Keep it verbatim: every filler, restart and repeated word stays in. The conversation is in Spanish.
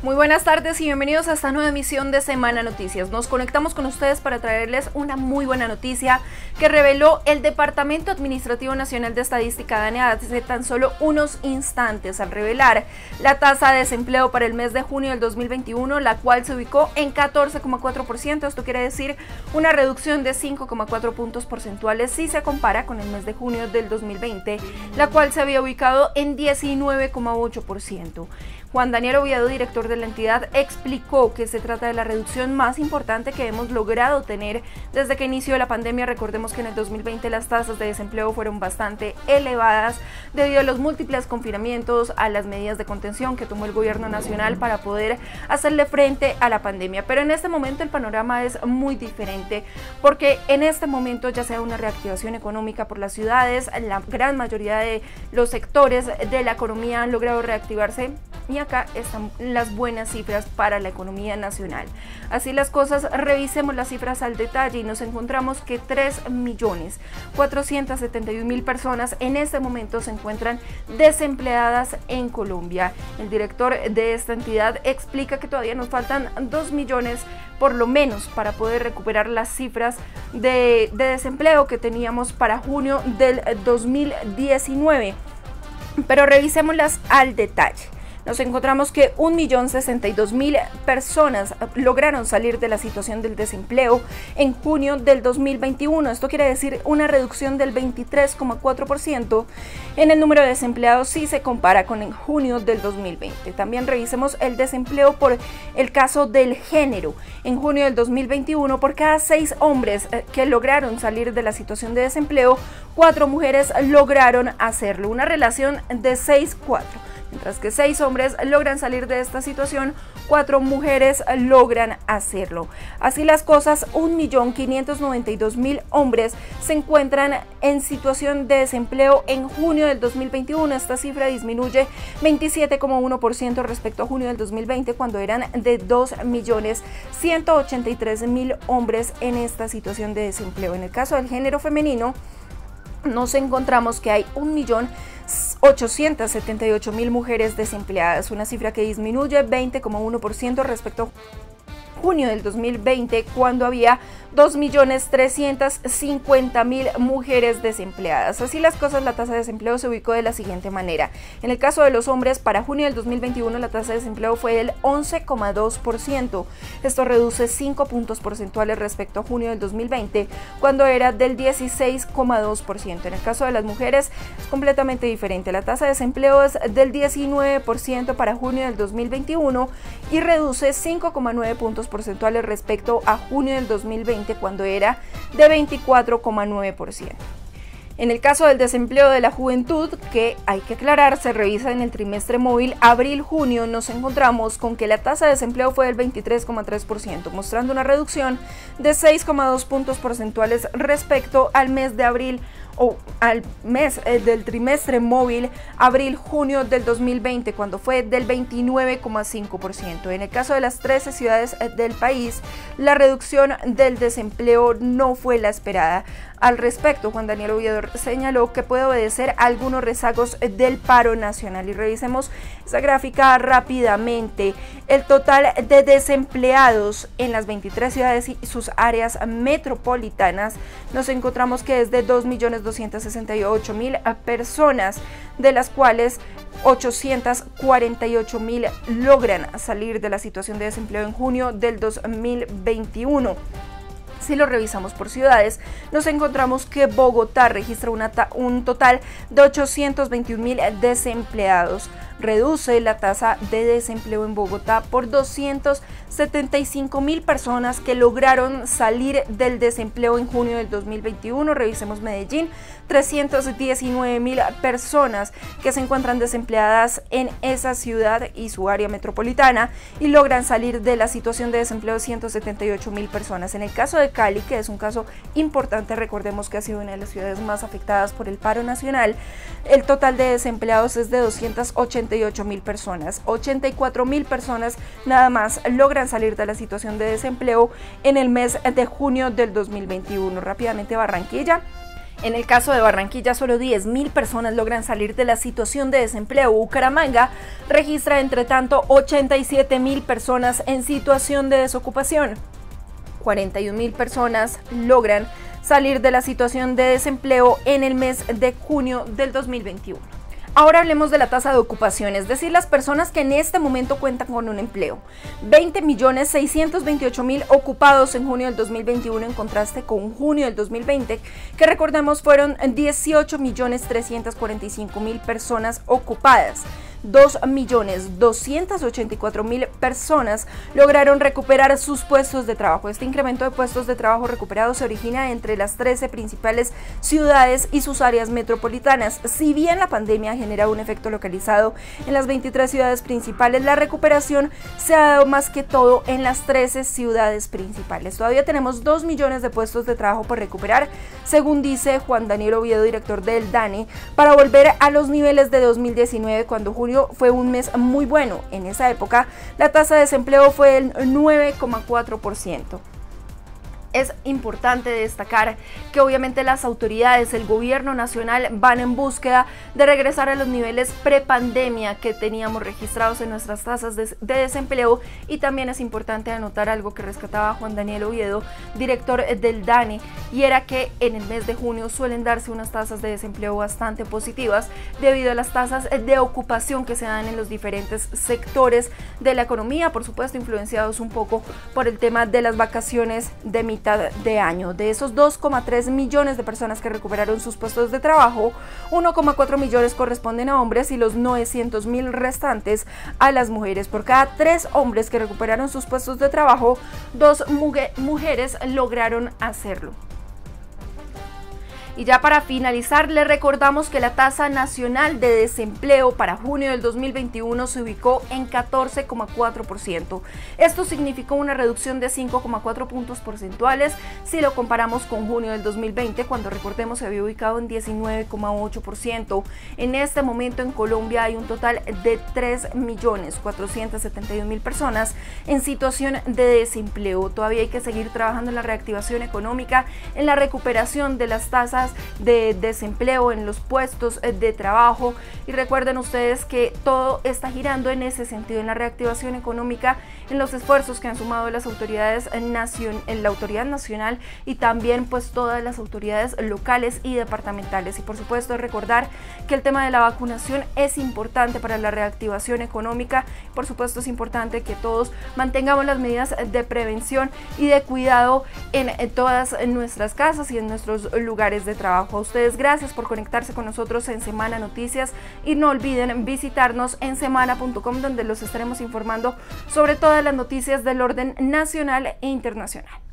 Muy buenas tardes y bienvenidos a esta nueva emisión de Semana Noticias. Nos conectamos con ustedes para traerles una muy buena noticia que reveló el Departamento Administrativo Nacional de Estadística DANE hace tan solo unos instantes al revelar la tasa de desempleo para el mes de junio del dos mil veintiuno, la cual se ubicó en catorce coma cuatro por ciento. Esto quiere decir una reducción de cinco coma cuatro puntos porcentuales si se compara con el mes de junio del dos mil veinte, la cual se había ubicado en diecinueve coma ocho por ciento. Juan Daniel Oviedo, director de la entidad, explicó que se trata de la reducción más importante que hemos logrado tener desde que inició la pandemia. Recordemos que en el dos mil veinte las tasas de desempleo fueron bastante elevadas debido a los múltiples confinamientos, a las medidas de contención que tomó el gobierno nacional para poder hacerle frente a la pandemia. Pero en este momento el panorama es muy diferente porque en este momento ya sea una reactivación económica por las ciudades, la gran mayoría de los sectores de la economía han logrado reactivarse. Y acá están las buenas cifras para la economía nacional. Así las cosas, revisemos las cifras al detalle y nos encontramos que tres millones cuatrocientos setenta y un mil personas en este momento se encuentran desempleadas en Colombia. El director de esta entidad explica que todavía nos faltan dos millones por lo menos para poder recuperar las cifras de, de desempleo que teníamos para junio del dos mil diecinueve. Pero revisémoslas al detalle. Nos encontramos que un millón sesenta y dos mil personas lograron salir de la situación del desempleo en junio del dos mil veintiuno. Esto quiere decir una reducción del veintitrés coma cuatro por ciento en el número de desempleados si se compara con en junio del dos mil veinte. También revisemos el desempleo por el caso del género. En junio del dos mil veintiuno, por cada seis hombres que lograron salir de la situación de desempleo, cuatro mujeres lograron hacerlo. Una relación de seis cuatro. Mientras que seis hombres logran salir de esta situación, cuatro mujeres logran hacerlo. Así las cosas, un millón quinientos noventa y dos mil hombres se encuentran en situación de desempleo en junio del dos mil veintiuno. Esta cifra disminuye veintisiete coma uno por ciento respecto a junio del dos mil veinte, cuando eran de dos millones ciento ochenta y tres mil hombres en esta situación de desempleo. En el caso del género femenino, nos encontramos que hay un millón ochocientos setenta y ocho mil mujeres desempleadas, una cifra que disminuye veinte coma uno por ciento respecto a junio del dos mil veinte, cuando había dos millones trescientos cincuenta mil mujeres desempleadas. Así las cosas, la tasa de desempleo se ubicó de la siguiente manera. En el caso de los hombres, para junio del dos mil veintiuno la tasa de desempleo fue del once coma dos por ciento. Esto reduce cinco puntos porcentuales respecto a junio del dos mil veinte, cuando era del dieciséis coma dos por ciento. En el caso de las mujeres es completamente diferente. La tasa de desempleo es del diecinueve por ciento para junio del dos mil veintiuno y reduce cinco coma nueve puntos porcentuales respecto a junio del dos mil veinte, cuando era de veinticuatro coma nueve por ciento. En el caso del desempleo de la juventud, que hay que aclarar, se revisa en el trimestre móvil abril-junio, nos encontramos con que la tasa de desempleo fue del veintitrés coma tres por ciento, mostrando una reducción de seis coma dos puntos porcentuales respecto al mes de abril o al mes eh, del trimestre móvil abril-junio del dos mil veinte, cuando fue del veintinueve coma cinco por ciento. En el caso de las trece ciudades eh, del país, la reducción del desempleo no fue la esperada. Al respecto, Juan Daniel Oviedo señaló que puede obedecer a algunos rezagos del paro nacional. Y revisemos esa gráfica rápidamente. El total de desempleados en las veintitrés ciudades y sus áreas metropolitanas, nos encontramos que es de dos millones doscientos sesenta y ocho mil personas, de las cuales ochocientos cuarenta y ocho mil logran salir de la situación de desempleo en junio del dos mil veintiuno. Si lo revisamos por ciudades, nos encontramos que Bogotá registra una un total de ochocientos veintiún mil desempleados. Reduce la tasa de desempleo en Bogotá por doscientos setenta y cinco mil personas que lograron salir del desempleo en junio del dos mil veintiuno. Revisemos Medellín, trescientos diecinueve mil personas que se encuentran desempleadas en esa ciudad y su área metropolitana y logran salir de la situación de desempleo de ciento setenta y ocho mil personas. En el caso de Cali, que es un caso importante, recordemos que ha sido una de las ciudades más afectadas por el paro nacional, el total de desempleados es de doscientos ochenta y ocho mil personas. ochenta y cuatro mil personas nada más logran salir de la situación de desempleo en el mes de junio del dos mil veintiuno. Rápidamente Barranquilla. En el caso de Barranquilla, solo diez mil personas logran salir de la situación de desempleo. Bucaramanga registra, entre tanto, ochenta y siete mil personas en situación de desocupación. cuarenta y un mil personas logran salir de la situación de desempleo en el mes de junio del dos mil veintiuno. Ahora hablemos de la tasa de ocupación, es decir, las personas que en este momento cuentan con un empleo. veinte millones seiscientos veintiocho mil ocupados en junio del dos mil veintiuno, en contraste con junio del dos mil veinte, que recordemos fueron dieciocho millones trescientos cuarenta y cinco mil personas ocupadas. dos millones doscientos ochenta y cuatro mil personas lograron recuperar sus puestos de trabajo. Este incremento de puestos de trabajo recuperados se origina entre las trece principales ciudades y sus áreas metropolitanas. Si bien la pandemia genera un efecto localizado en las veintitrés ciudades principales, la recuperación se ha dado más que todo en las trece ciudades principales. Todavía tenemos dos millones de puestos de trabajo por recuperar, según dice Juan Daniel Oviedo, director del DANE, para volver a los niveles de dos mil diecinueve, cuando junio fue un mes muy bueno. En esa época, la tasa de desempleo fue del nueve coma cuatro por ciento. Es importante destacar que obviamente las autoridades, el gobierno nacional, van en búsqueda de regresar a los niveles prepandemia que teníamos registrados en nuestras tasas de, de desempleo, y también es importante anotar algo que rescataba Juan Daniel Oviedo, director del DANE, y era que en el mes de junio suelen darse unas tasas de desempleo bastante positivas debido a las tasas de ocupación que se dan en los diferentes sectores de la economía, por supuesto influenciados un poco por el tema de las vacaciones de mitad de año. De esos dos coma tres millones de personas que recuperaron sus puestos de trabajo, uno coma cuatro millones corresponden a hombres y los novecientos mil restantes a las mujeres. Por cada tres hombres que recuperaron sus puestos de trabajo, dos mujeres lograron hacerlo. Y ya para finalizar, les recordamos que la tasa nacional de desempleo para junio del dos mil veintiuno se ubicó en catorce coma cuatro por ciento. Esto significó una reducción de cinco coma cuatro puntos porcentuales si lo comparamos con junio del dos mil veinte, cuando recordemos se había ubicado en diecinueve coma ocho por ciento. En este momento en Colombia hay un total de tres millones cuatrocientos setenta y un mil personas en situación de desempleo. Todavía hay que seguir trabajando en la reactivación económica, en la recuperación de las tasas de desempleo, en los puestos de trabajo, y recuerden ustedes que todo está girando en ese sentido, en la reactivación económica, en los esfuerzos que han sumado las autoridades nacion en la autoridad nacional y también pues todas las autoridades locales y departamentales. Y por supuesto recordar que el tema de la vacunación es importante para la reactivación económica. Por supuesto es importante que todos mantengamos las medidas de prevención y de cuidado en, en todas nuestras casas y en nuestros lugares de trabajo. A ustedes gracias por conectarse con nosotros en Semana Noticias, y no olviden visitarnos en semana punto com, donde los estaremos informando sobre todas las noticias del orden nacional e internacional.